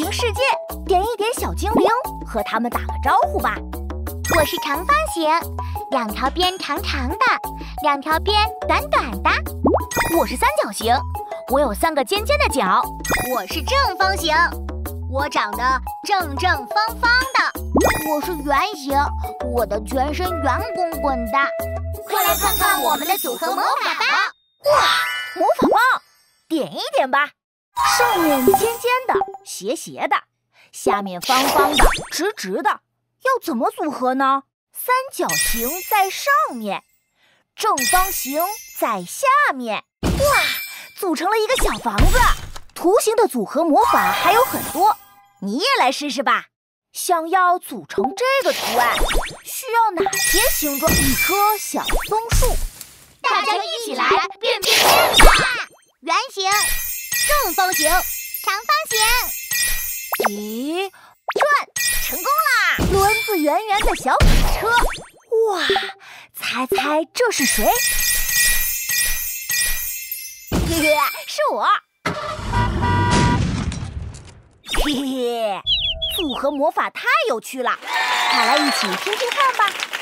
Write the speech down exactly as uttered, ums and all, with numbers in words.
行世界，点一点小精灵，和他们打个招呼吧。 我是长方形，两条边长长的，两条边短短的。 我是三角形，我有三个尖尖的角。 我是正方形，我长得正正方方的。 我是圆形，我的全身圆滚滚的。 快来看看我们的组合魔法吧！ 哇，魔法棒，点一点吧。上面尖尖的，斜斜的，下面方方的，直直的，要怎么组合呢？三角形在上面，正方形在下面。哇，组成了一个小房子。图形的组合魔法还有很多，你也来试试吧。想要组成这个图案，需要哪些形状？一棵小松树。 大家一起来变变变吧！ 圆形、 正方形、 长方形。 咦，转，成功啦！轮子圆圆的小卡车。哇，猜猜这是谁？嘿嘿，是我。嘿嘿，组合魔法太有趣了，快来一起听听看吧。